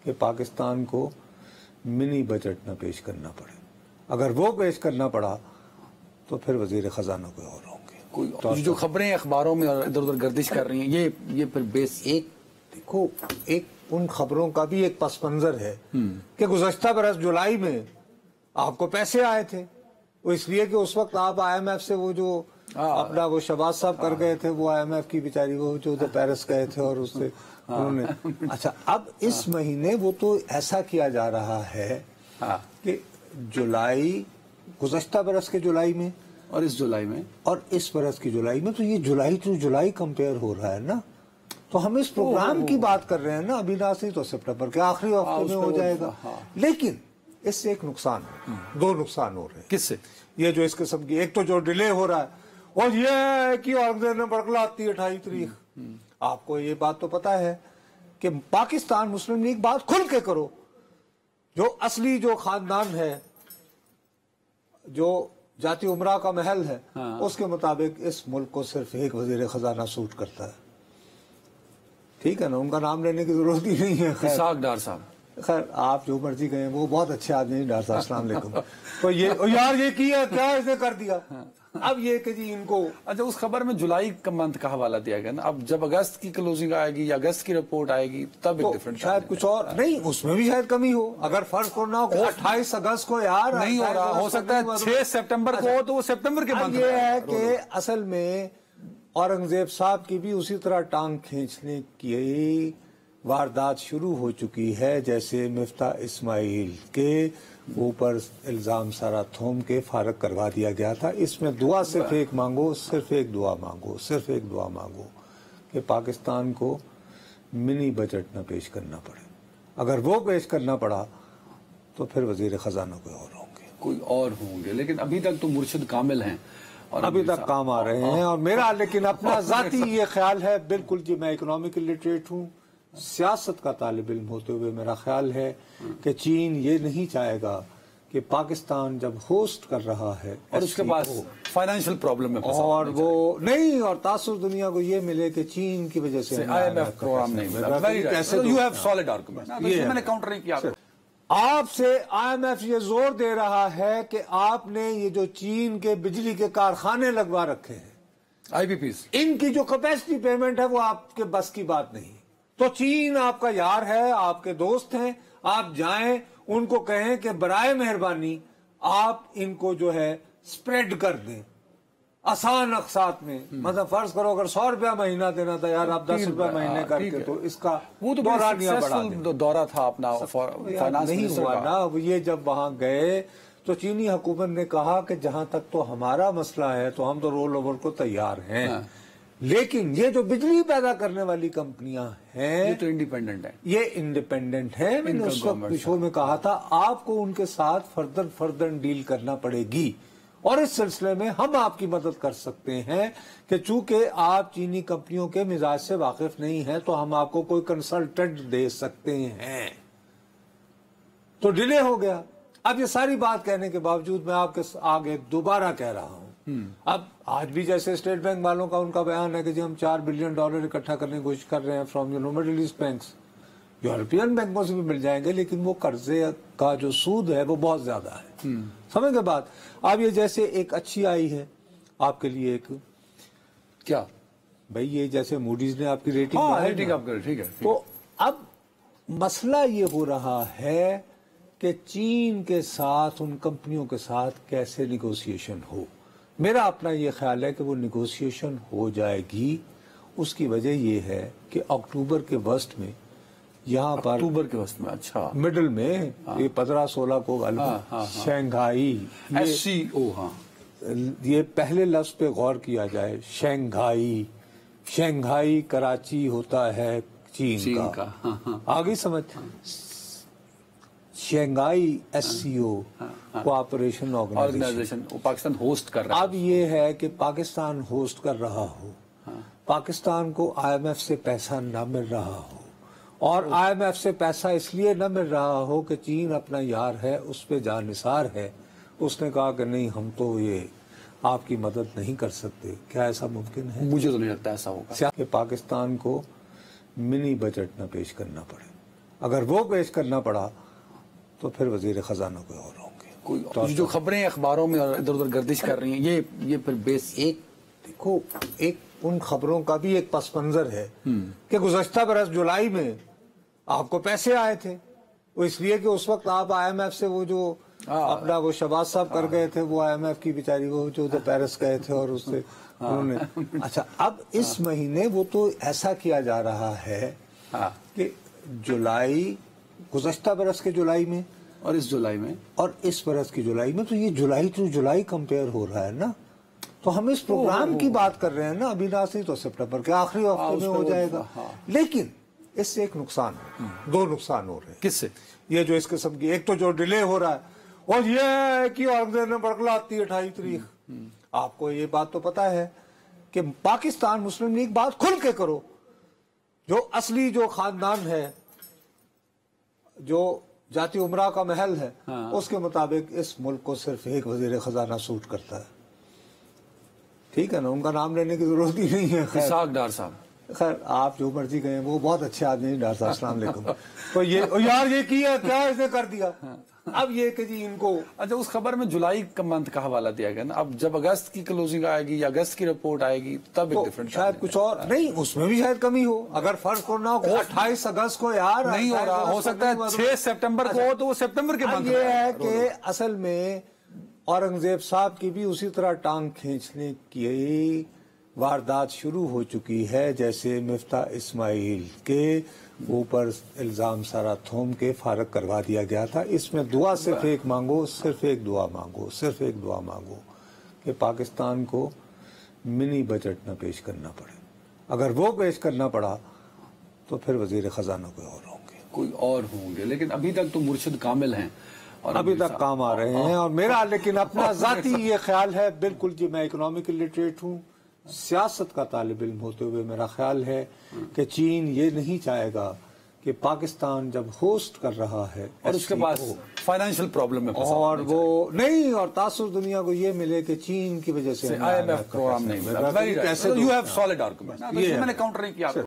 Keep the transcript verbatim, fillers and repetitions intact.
कि पाकिस्तान को mini budget न पेश करना पड़े। अगर वो पेश करना पड़ा तो फिर वजीर खजाना कोई और होंगे। कोई तो जो खबरें अखबारों में इधर उधर गर्दिश कर रही हैं, ये ये फिर बेस एक देखो, एक उन खबरों का भी एक पस मंजर है कि गुज़श्ता बरस जुलाई में आपको पैसे आए थे, वो इसलिए कि उस वक्त आप आई एम एफ से वो जो अपना वो शहबाज साहब कर गए थे, वो आई एम एफ की बेचारी वो जो तो पेरिस गए थे और उससे उन्होंने अच्छा अब इस महीने वो तो ऐसा किया जा रहा है कि जुलाई, गुज़श्ता बरस के जुलाई में और इस जुलाई में और इस बरस की जुलाई में, तो ये जुलाई टू जुलाई कंपेयर हो रहा है ना। तो हम इस प्रोग्राम की बात कर रहे हैं ना, अभी ना सी तो सितंबर के आखिरी हफ्ते में हो जाएगा। लेकिन इससे एक नुकसान, दो नुकसान हो रहे हैं। किससे? ये जो इस किस्म की, एक तो जो डिले हो रहा है, और ये है कि औरंगजेब ने बरकलाती है अट्ठाईस तारीख। आपको ये बात तो पता है कि पाकिस्तान मुस्लिम लीग बात खुल के करो, जो असली जो खानदान है, जो जाती उमरा का महल है, हाँ। उसके मुताबिक इस मुल्क को सिर्फ एक वजीर खजाना सूट करता है। ठीक है ना, उनका नाम लेने की जरूरत ही नहीं है। इसाक डार साहब, खैर आप जो मर्जी कहें, वो बहुत अच्छे आदमी हैं डार साहब, अस्सलाम वालेकुम। तो ये यार ये किया क्या, इसने कर दिया। अब ये कि जी इनको, अच्छा उस खबर में जुलाई का मंथ का हवाला दिया गया ना, अब जब अगस्त की क्लोजिंग आएगी या अगस्त की रिपोर्ट आएगी तब तो एक डिफरेंट शायद कुछ और नहीं, उसमें भी शायद कमी हो। अगर फर्ज को ना हो अट्ठाईस अगस्त को यार नहीं हो रहा, हो सकता है छह सितंबर को हो, तो वो सितंबर के मंथ ये है कि असल में औरंगजेब साहब की भी उसी तरह टांग खींचने की वारदात शुरू हो चुकी है, जैसे मिफ्ता इस्माइल के ऊपर इल्जाम सारा थोम के फारग करवा दिया गया था। इसमें दुआ सिर्फ एक मांगो, सिर्फ एक दुआ मांगो, सिर्फ एक दुआ मांगो कि पाकिस्तान को मिनी बजट न पेश करना पड़े। अगर वो पेश करना पड़ा तो फिर वजीर खजाना कोई और होंगे, कोई और होंगे। लेकिन अभी तक तो मुर्शिद कामिल हैं और अभी तक काम आ रहे हैं। और मेरा लेकिन अपना जाती ये ख्याल है, बिल्कुल जी, मैं इकोनॉमिक लिटरेट हूँ, सियासत का तालिब इल्म होते हुए मेरा ख्याल है कि चीन ये नहीं चाहेगा कि पाकिस्तान जब होस्ट कर रहा है और उसके पास फाइनेंशियल प्रॉब्लम में फंसा और वो नहीं, और तासुर दुनिया को ये मिले कि चीन की वजह से आई एम एफ प्रोग्राम नहीं मिला। यू हैव सॉलिड आर्गुमेंट, मैंने काउंटर नहीं किया। आपसे आई एम एफ ये जोर दे रहा है कि आपने ये जो चीन के बिजली के कारखाने लगवा रखे हैं, आई पी पी, इनकी जो कैपेसिटी पेमेंट है वो आपके बस की बात नहीं। तो चीन आपका यार है, आपके दोस्त हैं, आप जाएं, उनको कहें कि बराए मेहरबानी आप इनको जो है स्प्रेड कर दें आसान अकसात में। मतलब फर्ज करो अगर सौ रुपया महीना देना था यार, आप दस रुपया महीने करके, तो इसका वो तो सक्सेसफुल दौरा था अपना, फाइनेंस नहीं हुआ ना। ये जब वहां गए तो चीनी हुकूमत ने कहा कि जहां तक तो हमारा मसला है तो हम तो रोल ओवर को तैयार हैं, हाँ। लेकिन ये जो बिजली पैदा करने वाली कंपनियां हैं ये तो इंडिपेंडेंट है, ये इंडिपेंडेंट है। मैंने उस वक्त शो में कहा था आपको उनके साथ फर्दर फर्दर डील करना पड़ेगी, और इस सिलसिले में हम आपकी मदद कर सकते हैं कि चूंकि आप चीनी कंपनियों के मिजाज से वाकिफ नहीं हैं तो हम आपको कोई कंसल्टेंट दे सकते हैं। तो डिले हो गया। अब ये सारी बात कहने के बावजूद मैं आपके आगे दोबारा कह रहा हूं, अब आज भी जैसे स्टेट बैंक वालों का उनका बयान है कि जी हम चार बिलियन डॉलर इकट्ठा करने की कोशिश कर रहे हैं from you know Middle East banks, European बैंकों से भी मिल जाएंगे, लेकिन वो कर्जे का जो सूद है वो बहुत ज्यादा है। समझ के बाद अब ये जैसे एक अच्छी आई है आपके लिए, एक क्या भाई, ये जैसे मूडीज ने आपकी रेटिंग, हाँ, रेटिंग अप कर, ठीक है। तो अब मसला ये हो रहा है कि चीन के साथ, उन कंपनियों के साथ कैसे निगोशिएशन हो। मेरा अपना ये ख्याल है कि वो निगोशिएशन हो जाएगी। उसकी वजह ये है कि अक्टूबर के वस्ट में यहाँ पर, अक्टूबर के वस्ट में, अच्छा मिडल में, हाँ, ये पंद्रह सोलह को हाँ, हाँ, हाँ, शंघाई एस सी ओ, हाँ, ये पहले लफ्ज पे गौर किया जाए, शंघाई, शंघाई कराची होता है चीन, चीन का, का हाँ, हाँ, आगे समझ, हाँ, Shanghai S C O cooperation organisation Pakistan host कर रहा है। अब ये है कि पाकिस्तान होस्ट कर रहा हो, हाँ, पाकिस्तान को आई एम एफ से पैसा न मिल रहा हो, और आई एम एफ से पैसा इसलिए न मिल रहा हो कि चीन अपना यार है, उस पर जानिसार है, उसने कहा कि नहीं हम तो ये आपकी मदद नहीं कर सकते। क्या ऐसा मुमकिन है? मुझे तो नहीं लगता ऐसा होगा कि पाकिस्तान को मिनी बजट न पेश करना पड़े। अगर वो पेश करना पड़ा तो फिर वजीर खजाना कोई और होंगे। कोई तो जो खबरें अखबारों में इधर उधर गर्दिश कर रही हैं, ये ये फिर बेस एक देखो, एक उन खबरों का भी एक पस मंजर है कि गुज़श्ता बरस जुलाई में आपको पैसे आए थे, वो इसलिए कि उस वक्त आप आईएमएफ से वो जो अपना वो शहबाज साहब कर गए थे, वो आईएमएफ की बेचारी वो जो तो पेरिस गए थे और उससे उन्होंने अच्छा अब इस महीने वो तो ऐसा किया जा रहा है कि जुलाई, गुज़श्ता बरस के जुलाई में और इस जुलाई में और इस बरस की जुलाई में, तो ये जुलाई टू जुलाई कंपेयर हो रहा है ना। तो हम इस प्रोग्राम की बात कर रहे हैं ना, अभी ना तो सितंबर के आखिरी हफ्ते में हो जाएगा। लेकिन इससे एक नुकसान, दो नुकसान हो रहे हैं। किससे? ये जो इस किस्म की, एक तो जो डिले हो रहा है, और ये है कि औरंगजेब ने बरकलाती अठाईस तारीख। आपको ये बात तो पता है कि पाकिस्तान मुस्लिम लीग बात खुल के करो, जो असली जो खानदान है, जो जाती उमरा का महल है, हाँ। उसके मुताबिक इस मुल्क को सिर्फ एक वजीर खजाना सूट करता है। ठीक है ना, उनका नाम लेने की जरूरत ही नहीं है। इसाक डार साहब, खैर आप जो मर्जी कहें, वो बहुत अच्छे आदमी हैं डार साहब, अस्सलाम वालेकुम। तो ये यार ये किया क्या, इसने कर दिया। अब ये कि जी इनको, अच्छा उस खबर में जुलाई का मंथ का हवाला दिया गया ना, अब जब अगस्त की क्लोजिंग आएगी या अगस्त की रिपोर्ट आएगी तब तो एक डिफरेंट शायद कुछ और नहीं, उसमें भी शायद कमी हो। अगर फर्ज को ना हो अट्ठाईस अगस्त को यार नहीं हो रहा, हो सकता है छह सितंबर को हो, तो वो सितंबर के मंथ। ये है कि असल में औरंगजेब साहब की भी उसी तरह टांग खींचने की वारदात शुरू हो चुकी है, जैसे मिफ्ता इस्माइल के ऊपर इल्जाम सारा थोम के फारग करवा दिया गया था। इसमें दुआ सिर्फ एक मांगो, सिर्फ एक दुआ मांगो, सिर्फ एक दुआ मांगो कि पाकिस्तान को मिनी बजट न पेश करना पड़े। अगर वो पेश करना पड़ा तो फिर वजीर खजाना कोई और होंगे, कोई और होंगे। लेकिन अभी तक तो मुर्शिद कामिल हैं और अभी तक काम आ रहे हैं। और मेरा लेकिन अपना जाती ये ख्याल है, बिल्कुल जी, मैं इकोनॉमिक लिटरेट हूँ, सियासत का तालिब इल्म होते हुए मेरा ख्याल है कि चीन ये नहीं चाहेगा कि पाकिस्तान जब होस्ट कर रहा है और उसके पास फाइनेंशियल प्रॉब्लम है और वो नहीं, और तासुर दुनिया को ये मिले कि चीन की वजह से आईएमएफ प्रोग्राम नहीं मिला, यू हैव सॉलिड आर्गुमेंट, मैंने काउंटर नहीं किया।